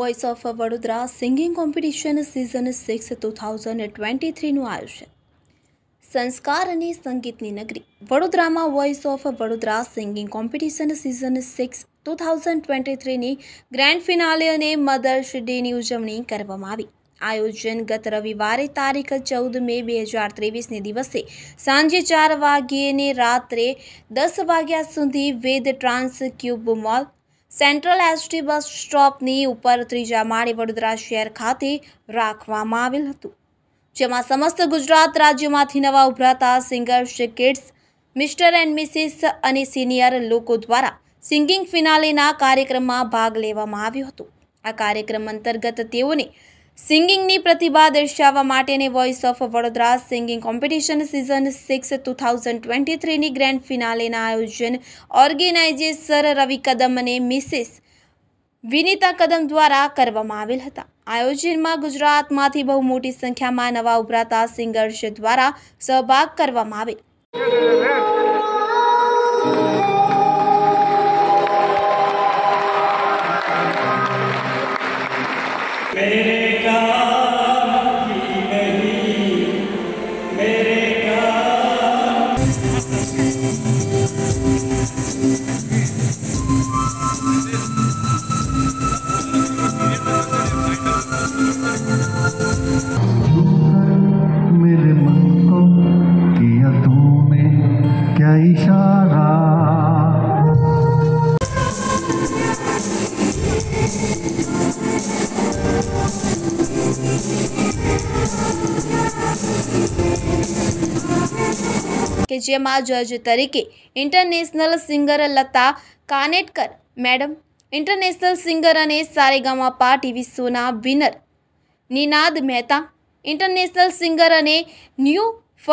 Voice of Vadodara singing competition season 6 2023નું આયોજન સંસ્કાર અને સંગીતની નગરી વડોદરામાં voice of Vadodara singing competition season 6 2023ની ગ્રાન્ડ ફિનાલે અને મધર્સ ડેની ઉજવણી કરવામાં આવી। આયોજન ગત રવિવારે તારીખ 14 મે 2023ને દિવસે સાંજે 4 વાગ્યે રાત્રે 10 વાગ્યા સુધી Ved transcube mall central ST bus સ્ટોપની ઉપર ત્રીજા માળે વડોદરા શહેર ખાતે રાખવામાં આવેલ હતું, જેમાં સમસ્ત ગુજરાત રાજ્યમાંથી નવા ઉભરાતા singers, kids, mister and missus અને સિનિયર લોકો દ્વારા સિંગિંગ ફિનાલેના કાર્યક્રમમાં ભાગ લેવામાં આવ્યો હતો। આ કાર્યક્રમ અંતર્ગત તેઓને સિંગિંગની પ્રતિભા દર્શાવવા માટે voice of Vadodara singing competition season 6 2023ની ગ્રાન્ડ ફિનાલેના આયોજન ઓર્ગેનાઇઝર રવિ કદમ અને મિસિસ વિનીતા કદમ દ્વારા કરવામાં આવેલ હતા। આયોજનમાં ગુજરાતમાંથી બહુ મોટી સંખ્યામાં નવા ઉભરાતા સિંગર્સ દ્વારા સહભાગ કરવામાં આવેલ। मेरे मन को किया तूने क्या इशारा, કે જેમાં જજ તરીકે international singer Lata Kanetkar madam, international singer અને સારેગામાપા ટીવી શોના winner Ninad Mehta, international singer અને ન્યૂ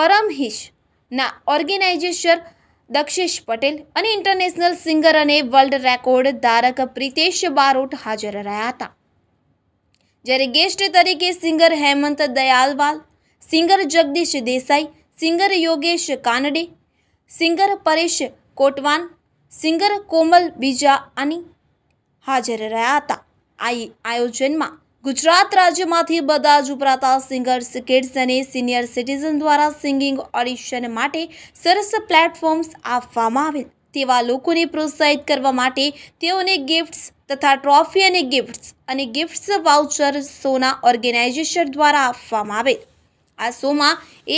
ફરમહિશના ઓર્ગેનાઇઝેશન દક્ષેશ પટેલ અને ઇન્ટરનેશનલ સિંગર અને વર્લ્ડ રેકોર્ડ ધારક પ્રિતેશ બારોટ હાજર રહ્યા હતા। જ્યારે ગેસ્ટ તરીકે singer Hemant Dayalwal, singer Jagdish Desai, singer Yogesh Kanade, singer Paresh Kotwan, singer Komal બીજાની હાજર રહ્યા હતા। આ આયોજનમાં ગુજરાત રાજ્યમાંથી બધા જ ઉભરાતા સિંગર્સ, કિડ્સ અને સિનિયર સિટીઝન દ્વારા સિંગિંગ ઓડિશન માટે સરસ પ્લેટફોર્મ્સ આપવામાં આવેલ। તેવા લોકોને પ્રોત્સાહિત કરવા માટે તેઓને ગિફ્ટ્સ તથા ટ્રોફી અને ગિફ્ટ્સ વાઉચર શોના ઓર્ગેનાઇઝેશન દ્વારા આપવામાં આવેલ। આ શોમાં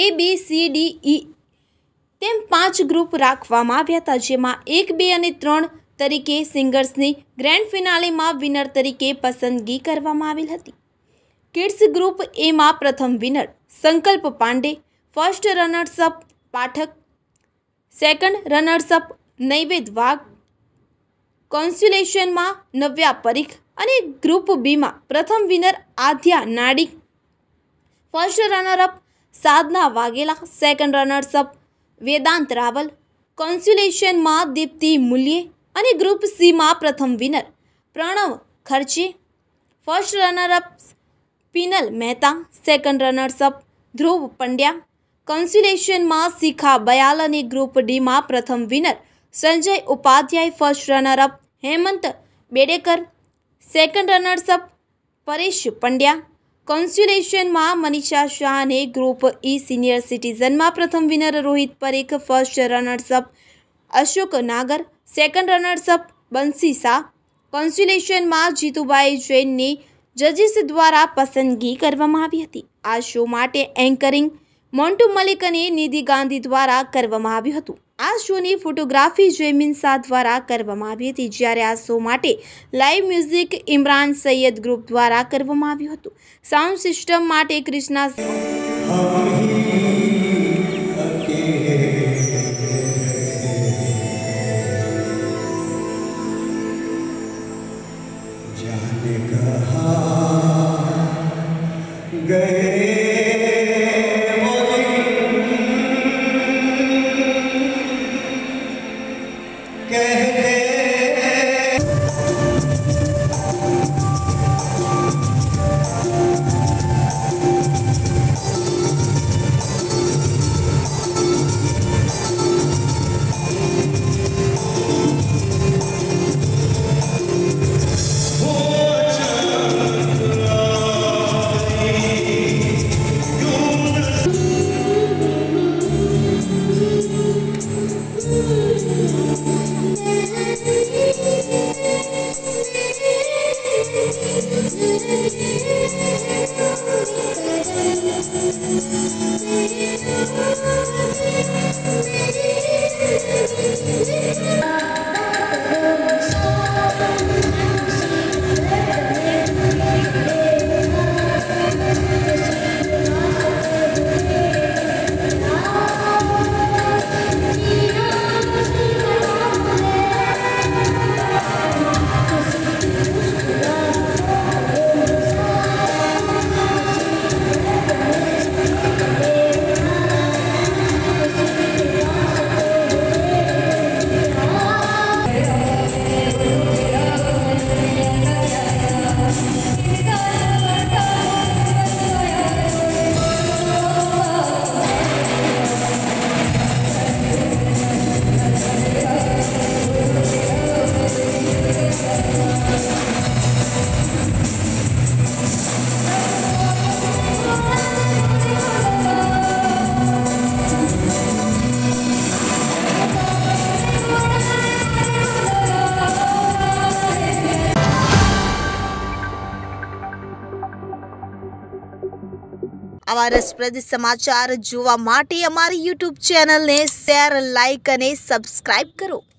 ABCDE તેમ 5 ગ્રુપ રાખવામાં આવ્યા હતા, જેમાં 1, 2 અને 3 તરીકે સિંગર્સની ગ્રેન્ડ ફિનાલેમાં વિનર તરીકે પસંદગી કરવામાં આવેલ હતી। કિડ્સ ગ્રુપ એમાં પ્રથમ winner Sankalp Pandey, first runners up Pathak, second runners up Naived Vagh, કોન્સ્યુલેશનમાં નવ્યા પરીખ અને ગ્રુપ બીમાં પ્રથમ winner Aadhya Nadik, first runner up Sadhana Vaghela, second runners up Vedant Raval, કોન્સ્યુલેશનમાં દીપ્તિ મુલ્યે અને ગ્રુપ સીમાં પ્રથમ winner Pranav Kharche, first runner up Pinal Mehta, second runners up Dhruv Pandya, કોન્સ્યુલેશનમાં શિખા બયાલ અને ગ્રુપ ડીમાં પ્રથમ winner Sanjay Upadhyay, first runner up Hemant Bedekar, second runners up Paresh Pandya, કોન્સ્યુલેશનમાં મનીષા શાહ અને ગ્રુપ ઈ સિનિયર સિટીઝનમાં પ્રથમ winner Rohit Parekh, first runners up Ashok Nagar, second runners up Bansi Shah, કોન્સ્યુલેશનમાં જીતુભાઈ જૈનની જજીસ દ્વારા પસંદગી કરવામાં આવી હતી। આ શો માટે એન્કરિંગ મોન્ટુ મલિક અને નિધિ ગાંધી દ્વારા કરવામાં આવ્યું હતું। આ શોની ફોટોગ્રાફી જયમીન શાહ દ્વારા કરવામાં આવી હતી, જ્યારે આ શો માટે live music Imran Sayed group દ્વારા કરવામાં આવ્યું હતું। સાઉન્ડ સિસ્ટમ માટે ક્રિષ્ના આવા રસપ્રદ સમાચાર જોવા માટે અમારી YouTube ચેનલને શેર, લાઇક અને સબસ્ક્રાઇબ કરો।